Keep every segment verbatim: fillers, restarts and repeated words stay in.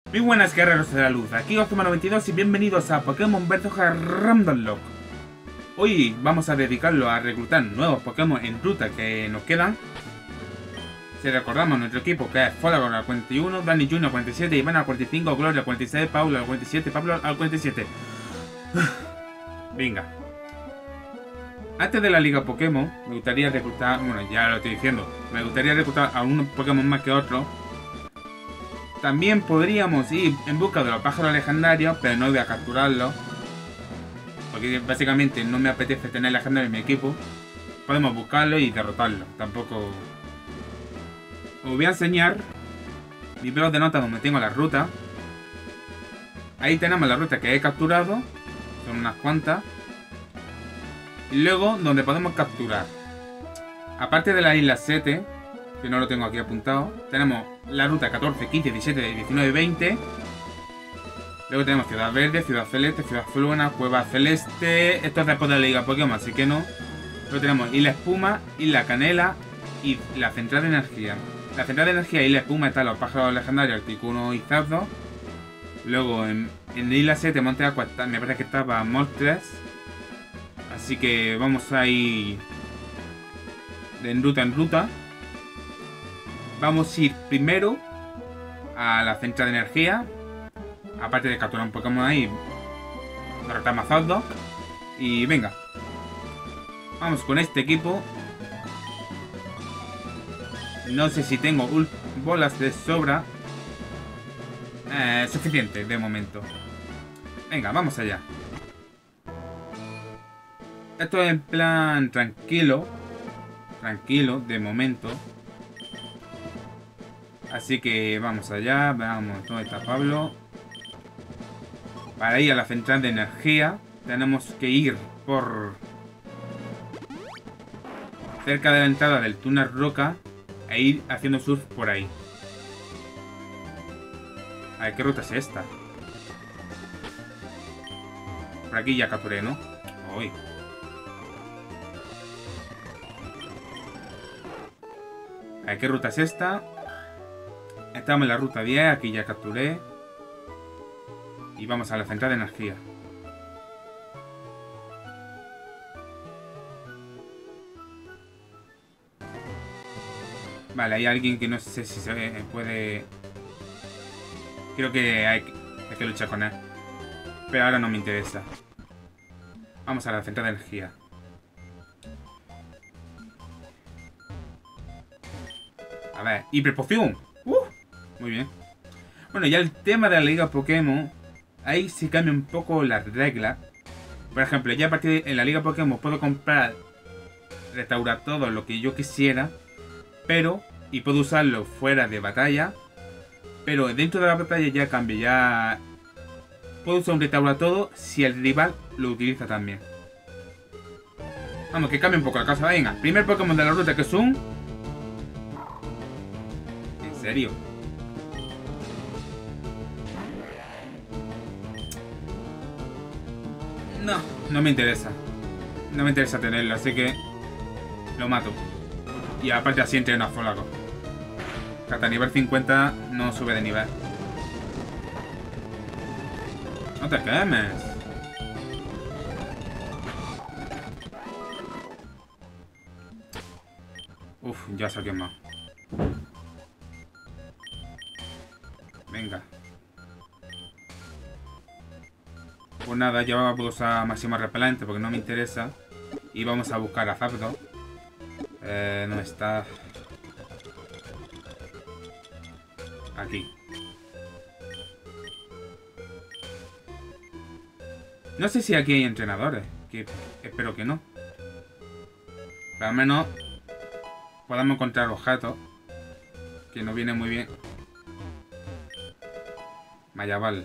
Muy buenas guerreros de la luz, aquí Ozoma noventa y dos y bienvenidos a Pokémon versus. Random Lock. Hoy vamos a dedicarlo a reclutar nuevos Pokémon en ruta que nos quedan. Si recordamos nuestro equipo, que es Folagor al cuarenta y uno, Danny Junior al cuarenta y siete, Iván al cuarenta y cinco, Gloria al cuarenta y seis, Paulo al cuarenta y siete, Pablo al cuarenta y siete. Venga. Antes de la liga Pokémon, me gustaría reclutar, bueno, ya lo estoy diciendo, me gustaría reclutar a unos Pokémon más que otros. También podríamos ir en busca de los pájaros legendarios, pero no voy a capturarlos, porque básicamente no me apetece tener legendarios en mi equipo. Podemos buscarlos y derrotarlos, tampoco... Os voy a enseñar mi blog de notas donde tengo la ruta. Ahí tenemos la ruta que he capturado, son unas cuantas. Y luego donde podemos capturar, aparte de la isla siete, que no lo tengo aquí apuntado, tenemos la ruta catorce, quince, diecisiete, diecinueve, veinte. Luego tenemos Ciudad Verde, Ciudad Celeste, Ciudad Fluena, Cueva Celeste. Esto es después de la liga Pokémon, así que no. Luego tenemos Isla Espuma, Isla Canela y la Central de Energía. La Central de Energía y Isla Espuma están los pájaros legendarios Articuno y Zapdos. Luego en, en Isla siete, Monte Aqua, me parece que estaba Moltres. Así que vamos a ir de en ruta en ruta. Vamos a ir primero a la Central de Energía. Aparte de capturar un Pokémon ahí, derrotamos a Zapdos. Y venga, vamos con este equipo. No sé si tengo bolas de sobra. Eh, suficiente de momento. Venga, vamos allá. Esto es en plan tranquilo. Tranquilo, de momento. Así que vamos allá. Veamos dónde está Pablo. Para ir a la Central de Energía tenemos que ir por... cerca de la entrada del túnel Roca e ir haciendo surf por ahí. A ver, ¿qué ruta es esta? Por aquí ya capturé, ¿no? Uy. A ver, ¿qué ruta es esta? Estamos en la ruta diez, aquí ya capturé. Y vamos a la Central de Energía. Vale, hay alguien que no sé si se puede... Creo que hay, hay que luchar con él. Pero ahora no me interesa. Vamos a la Central de Energía. A ver, hiperpoción. Uh, muy bien. Bueno, ya el tema de la liga Pokémon, ahí sí cambia un poco las reglas. Por ejemplo, ya a partir de en la liga Pokémon puedo comprar, restaurar todo lo que yo quisiera, pero, y puedo usarlo fuera de batalla, pero dentro de la batalla ya cambia, ya puedo usar un restaurar todo si el rival lo utiliza también. Vamos, que cambie un poco la cosa. Venga, primer Pokémon de la ruta, que es un... ¿En serio? No, no me interesa. No me interesa tenerlo, así que lo mato. Y aparte así entreno a Folagor. Hasta nivel cincuenta no sube de nivel. No te quemes. Uf, ya se ha quemado. Venga. Pues nada, ya vamos a usar máximo repelente porque no me interesa. Y vamos a buscar a Zapdos. Eh, no está. Aquí. No sé si aquí hay entrenadores. Que espero que no. Pero al menos podamos encontrar objetos. Que nos viene muy bien. Mayabal.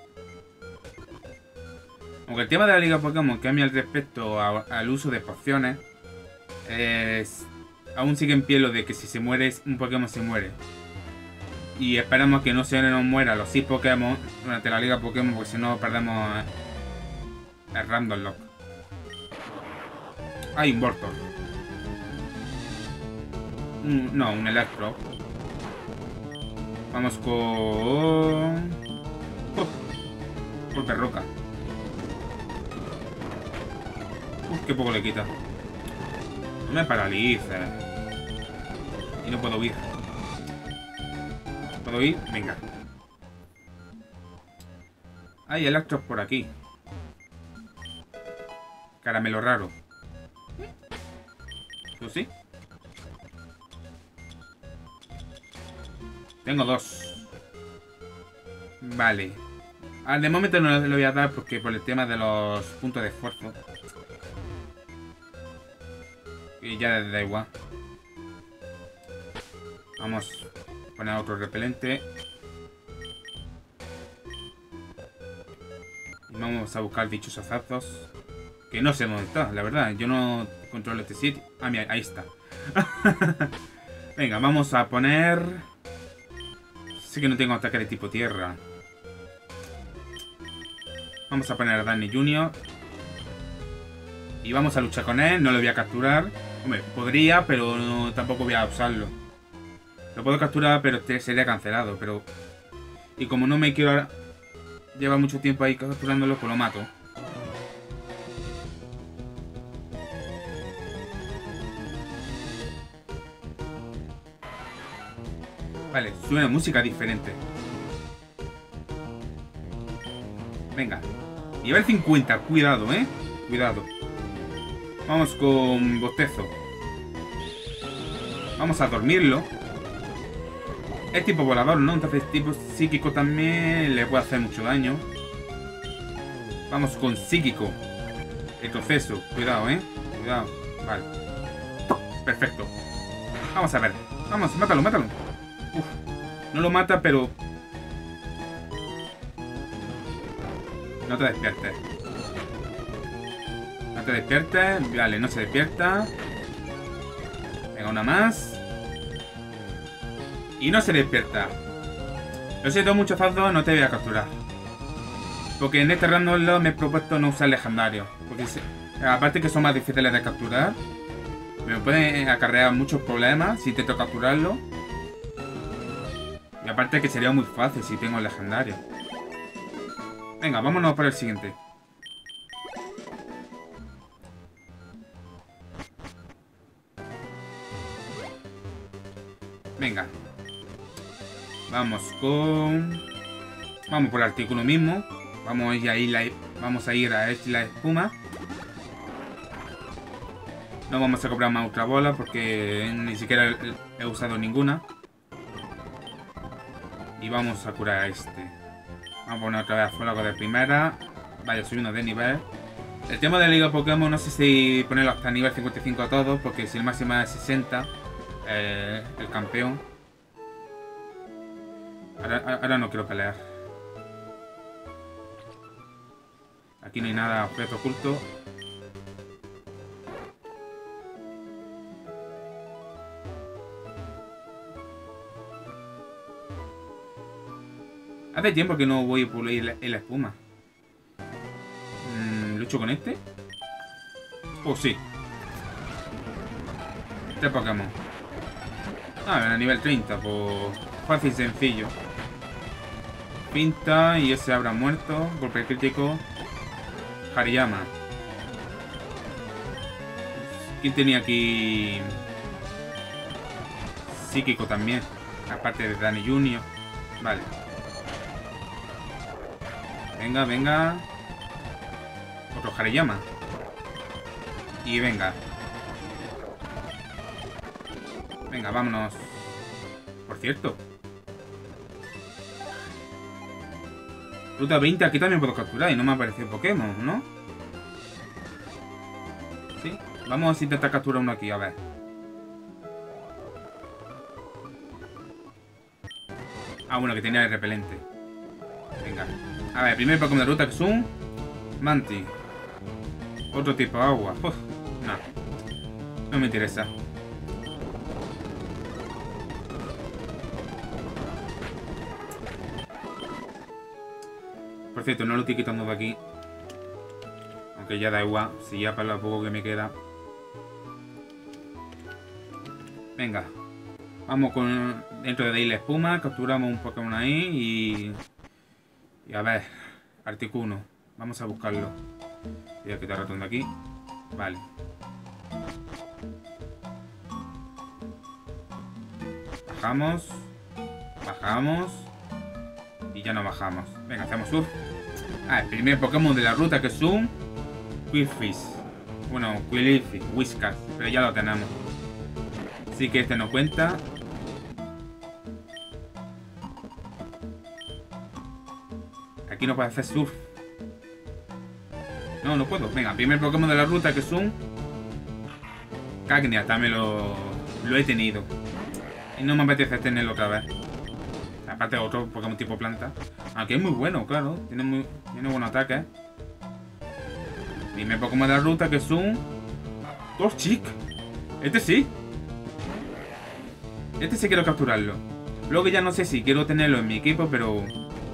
Aunque el tema de la liga Pokémon cambia al respecto a, al uso de pociones, es, aún sigue en pie lo de que si se muere un Pokémon se muere. Y esperamos que no se nos muera los seis Pokémon durante la liga Pokémon, porque si no perdemos el Random Lock. Hay un Voltorb. Un, no, un Electro. Vamos con... propia roca. Uf, qué poco le quita. No me paralices. Y no puedo huir. ¿Puedo ir? Venga. Hay electros por aquí. Caramelo raro. ¿Tú sí? Tengo dos. Vale. Ah, de momento no le voy a dar porque por el tema de los puntos de esfuerzo. Y ya da igual. Vamos a poner otro repelente. Y vamos a buscar dichos azazos. Que no sé dónde está, la verdad. Yo no controlo este sitio. Ah, mira, ahí está. Venga, vamos a poner... Sé que no tengo ataque de tipo tierra. Vamos a poner a Danny junior Y vamos a luchar con él. No lo voy a capturar. Hombre, podría, pero no, tampoco voy a usarlo. Lo puedo capturar, pero te sería cancelado. Pero... Y como no me quiero llevar mucho tiempo ahí capturándolo, pues lo mato. Vale, suena música diferente. Venga. Nivel cincuenta, cuidado, ¿eh? Cuidado. Vamos con bostezo. Vamos a dormirlo. Es tipo volador, ¿no? Entonces tipo psíquico también le puede hacer mucho daño. Vamos con psíquico. Retroceso. Cuidado, ¿eh? Cuidado. Vale. Perfecto. Vamos a ver. Vamos, mátalo, mátalo. Uf. No lo mata, pero... No te despiertes. No te despiertes. Vale, no se despierta. Venga, una más. Y no se despierta. Lo siento mucho, Fazdo, no te voy a capturar. Porque en este random me he propuesto no usar legendarios. Porque se... aparte que son más difíciles de capturar, me pueden acarrear muchos problemas si intento capturarlo. Y aparte que sería muy fácil si tengo el legendario. Venga, vámonos por el siguiente. Venga. Vamos con... Vamos por el artículo mismo. Vamos a ir a, la... Vamos a, ir a la espuma. No vamos a comprar más ultra bola porque ni siquiera he usado ninguna. Y vamos a curar a este. Vamos a poner otra vez a fuego de primera. Vaya, soy uno de nivel. El tema de la Liga Pokémon no sé si ponerlo hasta nivel cincuenta y cinco a todos, porque si el máximo es sesenta, eh, el campeón. Ahora, ahora no quiero pelear. Aquí no hay nada, objeto oculto. Hace tiempo que no voy a pulir la, la espuma. Mm, ¿Lucho con este? Oh, sí. Este Pokémon. Ah, a nivel treinta, pues fácil y sencillo. Pinta y ese habrá muerto. Golpe crítico. Hariyama. ¿Quién tenía aquí? Psíquico también. Aparte de Danny junior Vale. Venga, venga. Otro Hariyama. Y venga. Venga, vámonos. Por cierto. Ruta veinte, aquí también puedo capturar y no me aparece Pokémon, ¿no? Sí. Vamos a intentar capturar uno aquí, a ver. Ah, bueno, que tenía el repelente. Venga. A ver, primer Pokémon de ruta que es un Manti. Otro tipo de agua. Uf, no. No me interesa. Por cierto, no lo estoy quitando de aquí. Aunque ya da igual. Si ya para lo poco que me queda. Venga. Vamos con... Dentro de ahí la espuma. Capturamos un Pokémon ahí y... Y a ver. Articuno. Vamos a buscarlo. Voy a quitar el ratón de aquí. Vale. Bajamos. Bajamos. Y ya no bajamos. Venga, hacemos surf. Ah, el primer Pokémon de la ruta que es un Qwilfish. Bueno, Qwilfish, Whiskas. Pero ya lo tenemos. Así que este no cuenta. Aquí no puedo hacer surf. No, no puedo. Venga, primer Pokémon de la ruta que es un Cagnia. También lo, lo he tenido. Y no me apetece tenerlo otra vez. Aparte de otro Pokémon tipo planta. Aunque es muy bueno, claro. Tiene muy tiene buen ataque. Primer Pokémon de la ruta que es un Torchic. Este sí. Este sí quiero capturarlo. Luego ya no sé si quiero tenerlo en mi equipo, pero...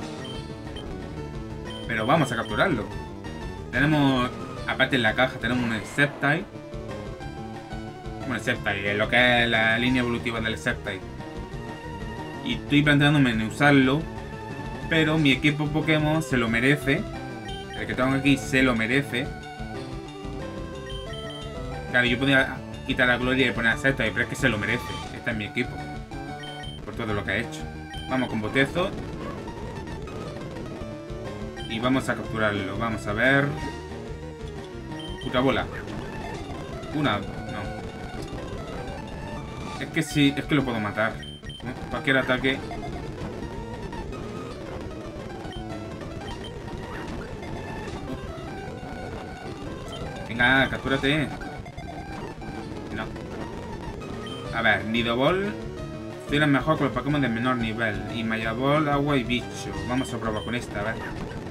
Pero vamos a capturarlo. Tenemos... Aparte en la caja tenemos un Sceptile. Bueno, Sceptile, lo que es la línea evolutiva del Sceptile. Y estoy planteándome en usarlo. Pero mi equipo Pokémon se lo merece. El que tengo aquí se lo merece. Claro, yo podría quitar la gloria y poner a Sceptile, pero es que se lo merece. Este es mi equipo. Por todo lo que ha hecho. Vamos con Botezo. Y vamos a capturarlo. Vamos a ver. Puta bola. Una. No. Es que sí. Es que lo puedo matar. ¿No? Cualquier ataque. Venga, captúrate. No. A ver, Nidoball funciona mejor con los Pokémon de menor nivel. Y Maya Ball, agua y bicho. Vamos a probar con esta, a ver.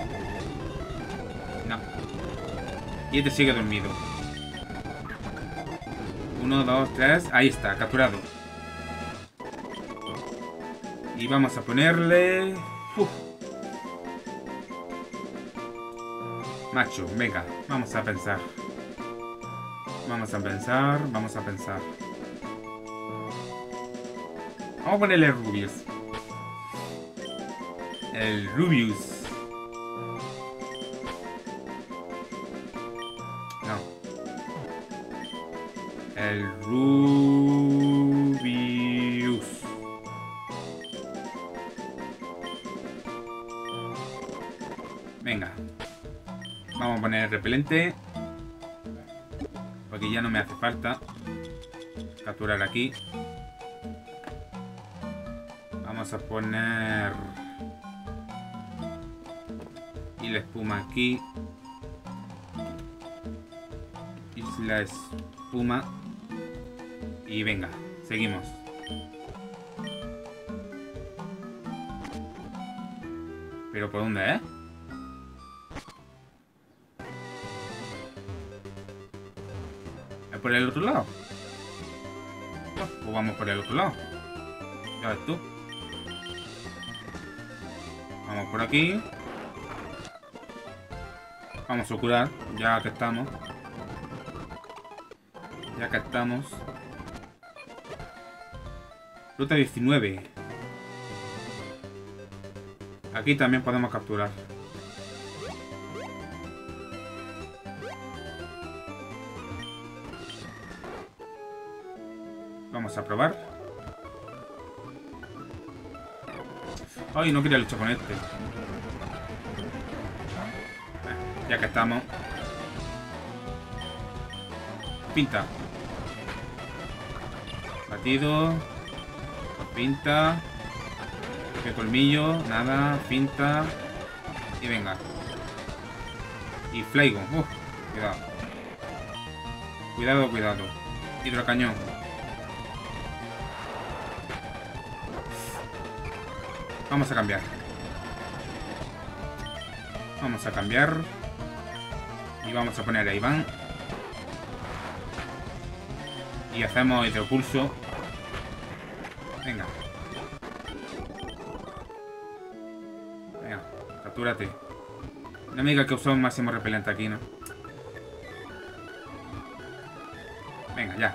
No. Y este sigue dormido. Uno, dos, tres. Ahí está, capturado. Y vamos a ponerle... Uf. Macho, venga, vamos a pensar. Vamos a pensar, vamos a pensar. Vamos a ponerle Rubius. El Rubius. No. El Rubius. Venga. Vamos a poner el repelente. Porque ya no me hace falta capturar aquí. Vamos a poner... Y la espuma aquí. Y la espuma. Y venga, seguimos. ¿Pero por dónde, eh? ¿Es por el otro lado? Pues vamos por el otro lado. Ya ves tú. Vamos por aquí. Vamos a curar, ya que estamos. Ya que estamos. Ruta diecinueve. Aquí también podemos capturar. Vamos a probar. Ay, no quería luchar con este. Ya que estamos. Pinta. Batido. Pinta. Que colmillo. Nada. Pinta. Y venga. Y Flygon. Uf, cuidado. Cuidado, cuidado. Hidrocañón. Vamos a cambiar. Vamos a cambiar. Y vamos a poner a Iván. Y hacemos hidropulso. Venga. Venga, captúrate. No me diga que usó un máximo repelente aquí, ¿no? Venga, ya.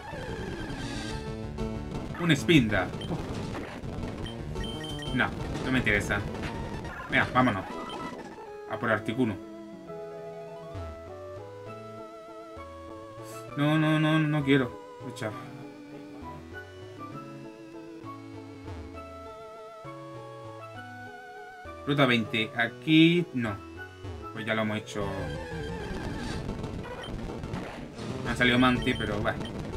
Un Spinda. Uh. No, no me interesa. Venga, vámonos. A por Articuno. No, no, no, no quiero luchar. Ruta veinte. Aquí no. Pues ya lo hemos hecho. Me han salido Manti, pero bueno.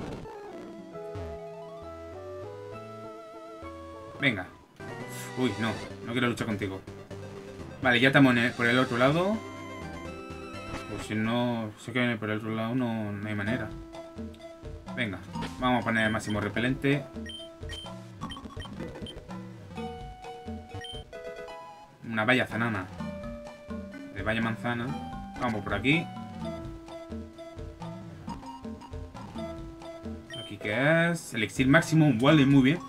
Venga. Uy, no. No quiero luchar contigo. Vale, ya estamos en el, por el otro lado. Pues si no se viene por el otro lado, no, no hay manera. Venga. Vamos a poner el máximo repelente. Una valla zanana. De valla manzana. Vamos por aquí. Aquí que es. Elixir máximo. Vale, muy bien.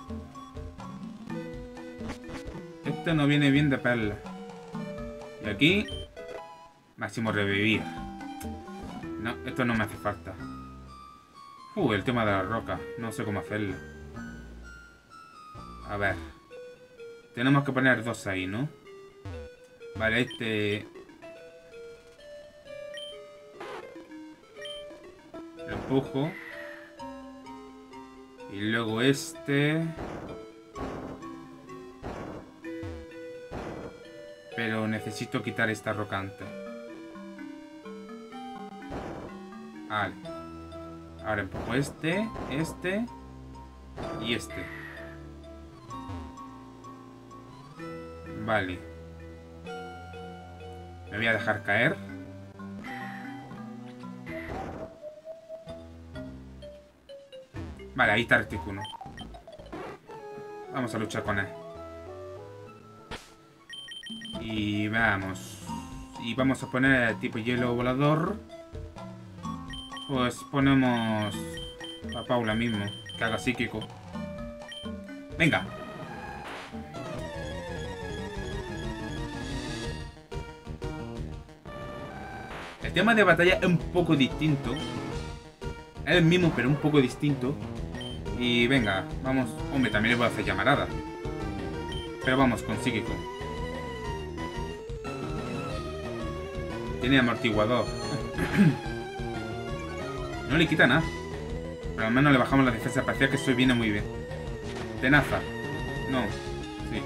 Esto no viene bien de perla. Y aquí. Máximo revivir. No, esto no me hace falta. Uh, el tema de la roca. No sé cómo hacerlo. A ver. Tenemos que poner dos ahí, ¿no? Vale, este... Lo empujo. Y luego este... Pero necesito quitar esta roca antes. Vale. Ahora empujo este, este y este. Vale. Me voy a dejar caer. Vale, ahí está Articuno. Vamos a luchar con él. Y vamos. Y vamos a poner el tipo hielo volador. Pues ponemos a Paula mismo, que haga psíquico. Venga. El tema de batalla es un poco distinto. Es el mismo, pero un poco distinto. Y venga, vamos. Hombre, también le voy a hacer llamarada. Pero vamos con psíquico. Tiene amortiguador. No le quita nada. Pero al menos le bajamos la defensa parcial, que eso viene muy bien. Tenaza. No. Sí.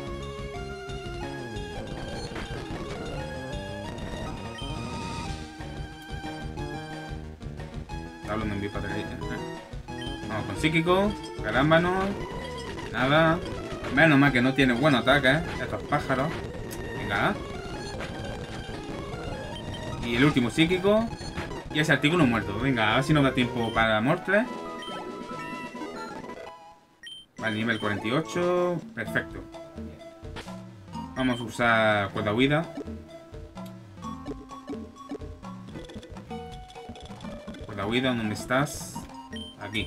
Está hablando en mi padre. Vamos con psíquico. Carámbano. Nada. Menos mal que no tiene buen ataque, ¿eh? Estos pájaros. Venga. Y el último psíquico. Y ese artículo muerto. Venga, a ver si nos da tiempo para Mortre. Vale, nivel cuarenta y ocho. Perfecto. Vamos a usar cuerda huida. Cuerda huida, ¿dónde estás? Aquí.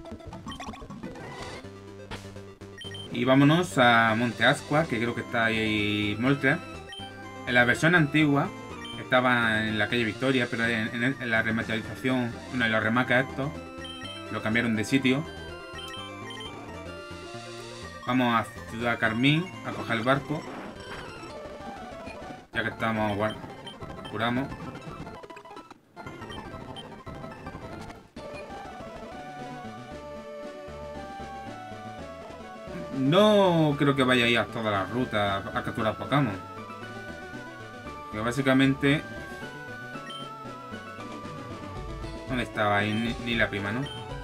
Y vámonos a Monte Ascua, que creo que está ahí Moltre. En la versión antigua estaba en la calle Victoria, pero en, en, en la rematerialización, bueno, en los remakes estos, lo cambiaron de sitio. Vamos a Ciudad Carmín a coger el barco. Ya que estamos, bueno, curamos. No creo que vaya a ir a todas las rutas a capturar Pokémon. Que básicamente... ¿Dónde estaba ahí? Ni, ni la prima, ¿no?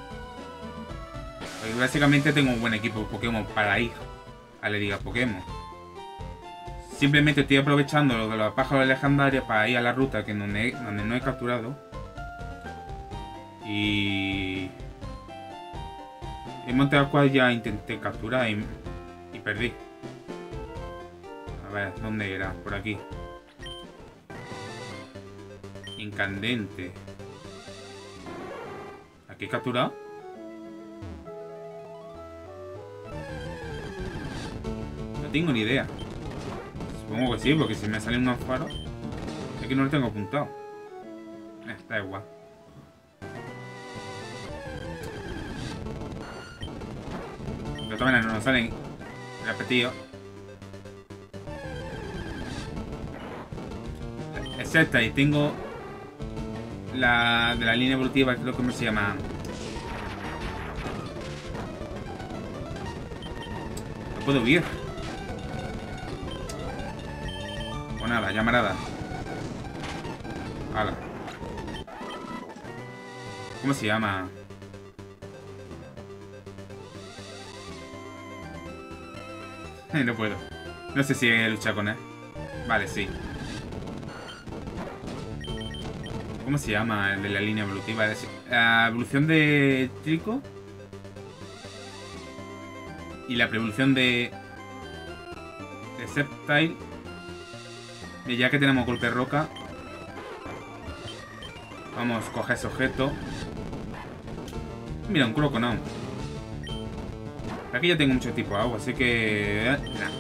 Porque básicamente tengo un buen equipo de Pokémon para ir a la Liga Pokémon. Simplemente estoy aprovechando lo de los pájaros legendarios para ir a la ruta que donde, donde no he capturado. Y... En Monte Aqua ya intenté capturar y, y perdí. A ver, ¿dónde era? Por aquí. Incandente. ¿Aquí he capturado? No tengo ni idea. Supongo que sí, porque si me salen unos faros. Es que no lo tengo apuntado. Eh, está igual. De todas maneras no nos salen repetidos. Exacto, y tengo la de la línea evolutiva, creo que se llama. No puedo huir. O nada, llamarada. Hala. ¿Cómo se llama? No puedo. No sé si he luchado con él. Vale, sí. ¿Cómo se llama el de la línea evolutiva? La evolución de Trico. Y la preevolución de... De Sceptile. Y ya que tenemos golpe roca. Vamos, coge ese objeto. Mira, un Croconaut. Aquí ya tengo mucho tipo de agua, así que... Eh, nah.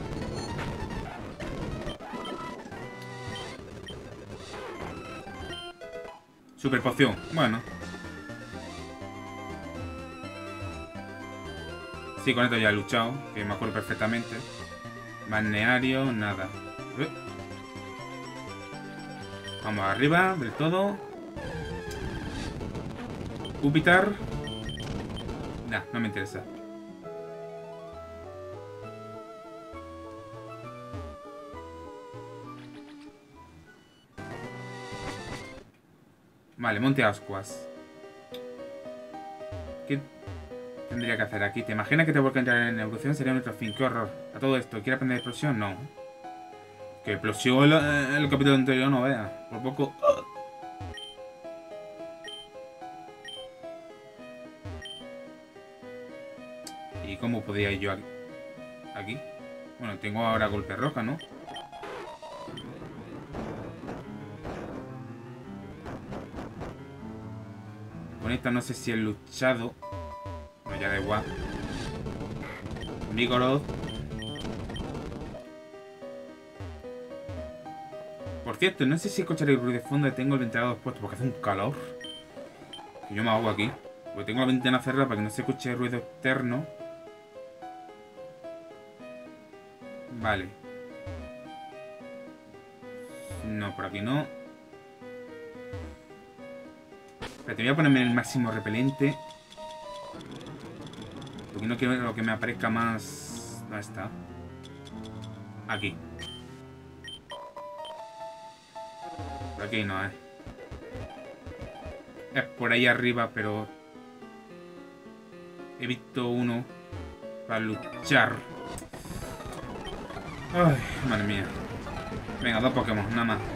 Super poción, bueno. Sí, con esto ya he luchado, que me acuerdo perfectamente. Balneario, nada. Uh. Vamos arriba del todo. Júpiter. Nah, no me interesa. Vale, Monte Ascuas. ¿Qué tendría que hacer aquí? ¿Te imaginas que te vuelvo a entrar en evolución? Sería nuestro fin. ¡Qué horror! A todo esto, ¿quiere aprender explosión? No. Que explosión el, el capítulo anterior, no vea. Por poco... ¿Y cómo podía ir yo aquí? ¿Aquí? Bueno, tengo ahora golpe roja, ¿no? Con esta no sé si he luchado. Bueno, ya da igual. Vigoroth. Por cierto, no sé si escucharé el ruido de fondo. Tengo el ventilador puesto porque hace un calor. Que yo me hago aquí. Porque tengo la ventana cerrada para que no se escuche el ruido externo. Vale. No, por aquí no. Pero te voy a ponerme el máximo repelente. Porque no quiero lo que me aparezca más... ¿Dónde está? Aquí. Por aquí no, eh. Es por ahí arriba, pero... He visto uno para luchar. Ay, madre mía. Venga, dos Pokémon, nada más.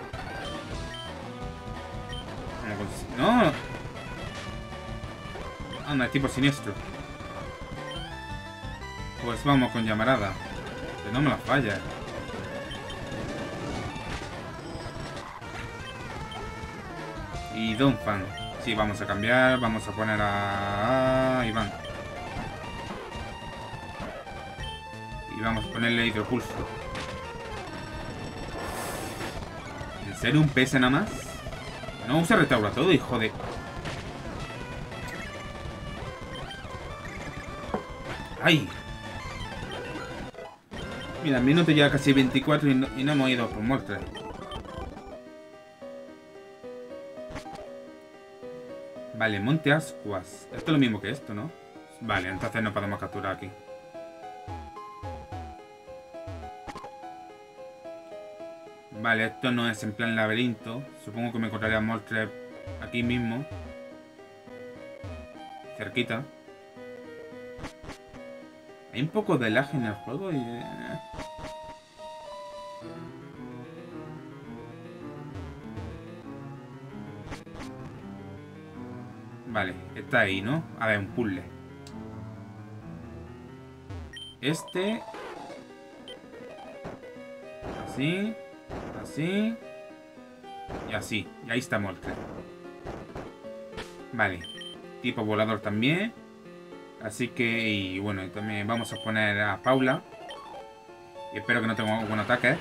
No. Anda, es tipo siniestro. Pues vamos con llamarada. Que no me la falla. Y Donphan. Sí, vamos a cambiar. Vamos a poner a Iván. Y vamos a ponerle hidropulso. ¿En serio un P S nada más? No usa restaura todo, hijo de... ¡Ay! Mira, minuto ya casi veinticuatro y no, y no hemos ido por muerte. Vale, Monte Ascuas. Esto es lo mismo que esto, ¿no? Vale, entonces no podemos capturar aquí. Vale, esto no es en plan laberinto. Supongo que me encontraría Moltres aquí mismo. Cerquita. Hay un poco de lag en el juego y... Vale, está ahí, ¿no? A ver, un puzzle. Este... Así... Así... Y así. Y ahí está Moltres. Vale. Tipo volador también. Así que... Y bueno, también vamos a poner a Paula. Y espero que no tenga buen ataque.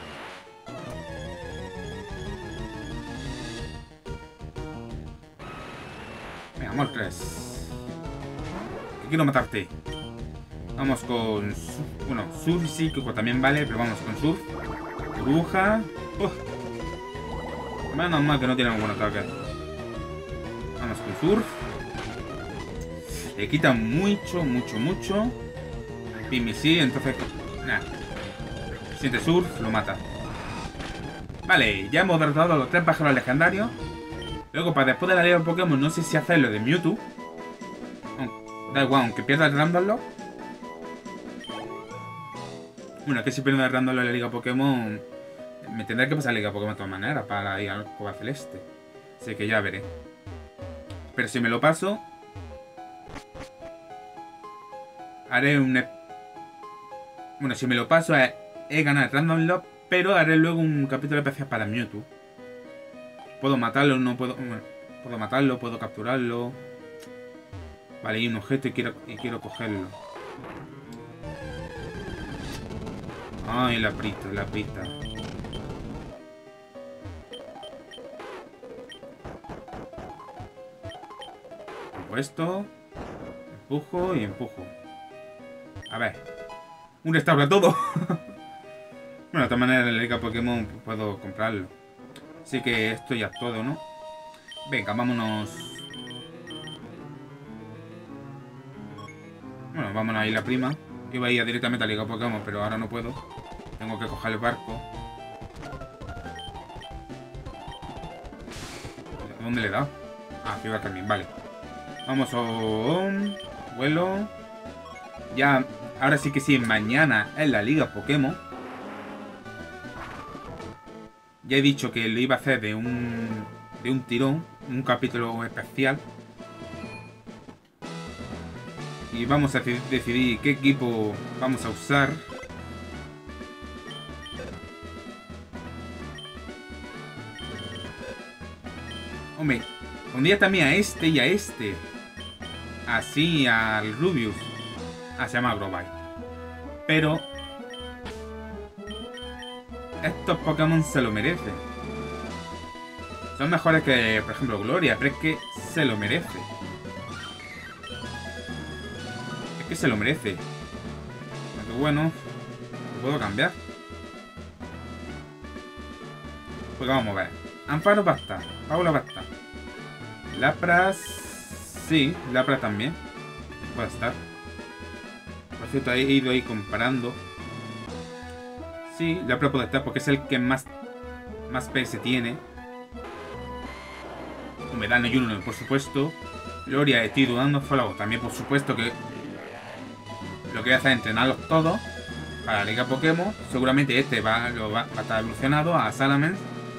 Venga, Moltres. Que quiero matarte. Vamos con... Bueno, Surf sí, que también vale, pero vamos con Surf. Burbuja. Uh. Menos mal que no tiene un buen ataque. Vamos con Surf. Le quita mucho, mucho, mucho. Pimi sí, entonces... Nah. Siente Surf, lo mata. Vale, ya hemos derrotado a los tres pájaros legendarios. Luego, para después de la liga de Pokémon, no sé si hacerlo de Mewtwo. Oh, da igual, aunque pierda el Randall. Bueno, es que si pierdo el Randall en la liga Pokémon, me tendré que pasar la liga Pokémon de todas maneras para ir al Cova Celeste. Así que ya veré. Pero si me lo paso, haré un... Bueno, si me lo paso, he, he ganado el Random Lock, pero haré luego un capítulo especial para Mewtwo. Puedo matarlo, no puedo... Bueno, puedo matarlo, puedo capturarlo. Vale, hay un objeto y quiero, y quiero cogerlo. Ay, la pista, la pista. Cojo esto. Empujo y empujo. A ver. Un restaura todo. Bueno, de todas maneras en la liga Pokémon puedo comprarlo. Así que esto ya es todo, ¿no? Venga, vámonos. Bueno, vámonos a ir la prima. Iba a ir directamente a la liga Pokémon, pero ahora no puedo. Tengo que coger el barco. ¿Dónde le he dado? Ah, Ciudad Carmín, vale. Vamos a... Vuelo. Ya, ahora sí que sí, mañana en la liga Pokémon. Ya he dicho que lo iba a hacer de un... De un tirón. Un capítulo especial. Y vamos a decidir qué equipo vamos a usar. Hombre, pondría también a este y a este. Así al Rubius. Ah, se llama Grovyle. Pero estos Pokémon se lo merecen. Son mejores que, por ejemplo, Gloria, pero es que se lo merece. Es que se lo merece. Aunque bueno, lo puedo cambiar. Pues vamos a ver. Amparo va a estar. Paula va a estar. Lapras. Sí, Lapras también. Puede estar. Por cierto, he ido ahí comparando. Sí, Lapras puede estar porque es el que más, más P S tiene. Humedano y uno, por supuesto. Gloria, estoy dudando. Fuego también, por supuesto, que lo que voy a hacer es entrenarlos todos para la liga Pokémon. Seguramente este va, lo va, va a estar evolucionado a Salamence.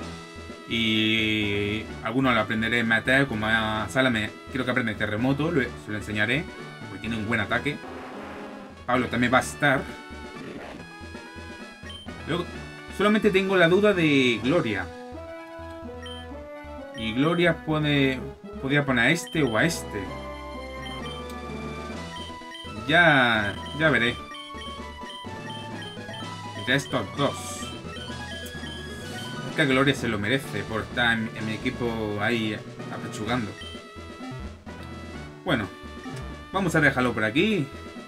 Y algunos lo aprenderé en meter, como a Salamence. Quiero que aprenda el terremoto, lo, se lo enseñaré, porque tiene un buen ataque. Pablo también va a estar. Luego, solamente tengo la duda de Gloria. Y Gloria puede... Podría poner a este o a este. Ya... Ya veré. Entre estos dos. Es que Gloria se lo merece por estar en, en mi equipo ahí apechugando. Bueno. Vamos a dejarlo por aquí.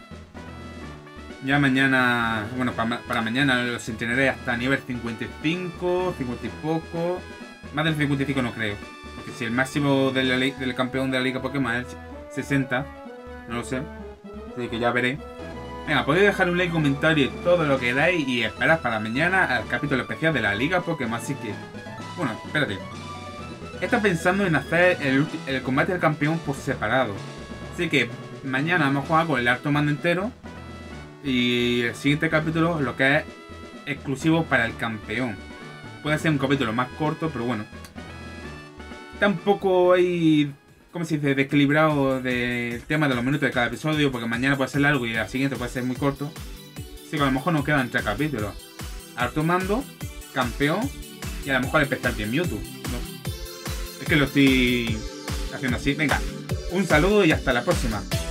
Ya mañana... Bueno, para, para mañana los entrenaré hasta nivel cincuenta y cinco, cincuenta y poco... Más del cincuenta y cinco no creo. Porque si el máximo de la, del campeón de la liga Pokémon es sesenta, no lo sé. Así que ya veré. Venga, podéis dejar un like, comentario y todo lo que queráis. Y esperad para mañana al capítulo especial de la liga Pokémon. Así que... Bueno, espérate. He estado pensando en hacer el, el combate del campeón por separado. Así que mañana vamos a jugar con el alto mando entero. Y el siguiente capítulo lo que es exclusivo para el campeón. Puede ser un capítulo más corto, pero bueno. Tampoco hay, ¿cómo se dice?, desequilibrado del tema de los minutos de cada episodio, porque mañana puede ser largo y el siguiente puede ser muy corto. Así que a lo mejor nos quedan tres capítulos. Alto mando, campeón y a lo mejor especial de Mewtwo. ¿No? Es que lo estoy haciendo así. Venga, un saludo y hasta la próxima.